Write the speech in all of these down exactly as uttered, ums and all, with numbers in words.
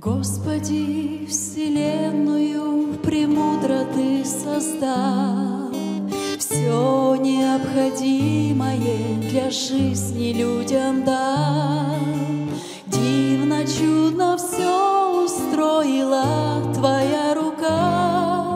Господи, вселенную премудро Ты создал, все необходимое для жизни людям дал. Дивно, чудно все устроила Твоя рука.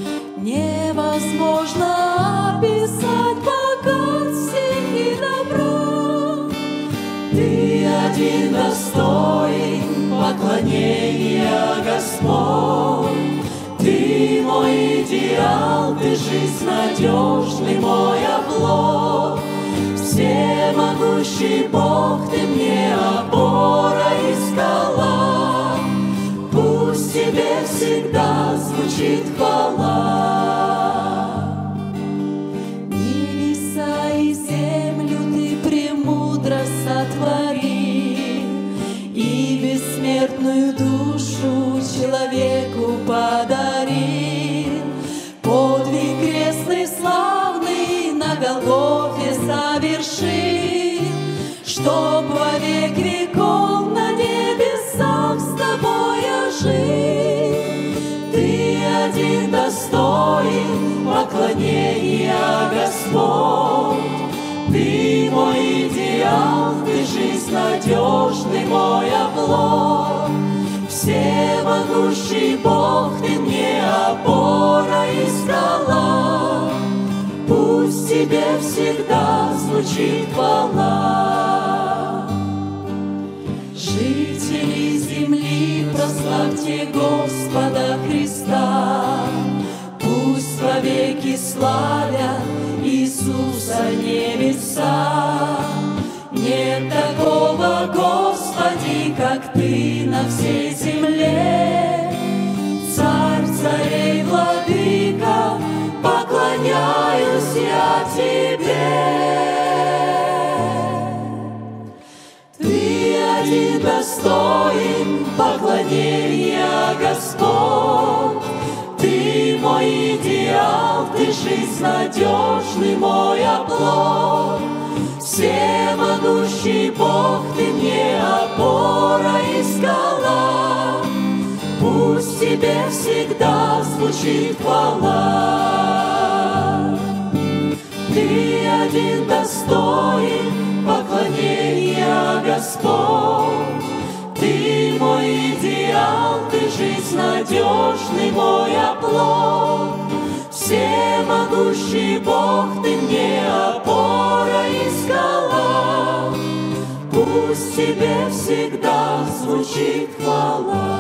Невозможно описать богатство и добра. Ты один достоин поклонения, Господь. Ты мой идеал, Ты жизнь надежный, мой оплот. Всемогущий Бог, Ты мне опора и скала. Пусть Тебе всегда звучит хвала. Небеса и землю Ты премудро сотворил, и бессмертную душу человеку подарил. Подвиг крестный славный на Голгофе совершил, чтоб во век веков на небесах с Тобой я жил. Ты один достоин поклонения, Господь. Ты мой идеал, Ты жизнь надежный, мой оплот. Всемогущий Бог, Ты мне опора и скала. Пусть Тебе всегда звучит хвала. Жители земли, прославьте Господа Христа. Пусть вовеки славят Иисуса небеса. Нет такого, Господи, как Ты на всей земле. Царь царей, владыка, поклоняюсь я Тебе. Ты один достоин поклонения, Господь. Ты мой идеал, Ты жизнь надежный, мой оплот. Всемогущий Бог, Ты мне опора и скала. Пусть Тебе всегда звучит хвала. Ты один достоин поклонения, Господь. Ты мой идеал, Ты жизнь надежный, мой оплот. Всемогущий Бог, Ты мне опора и скала. Пусть Тебе всегда звучит хвала.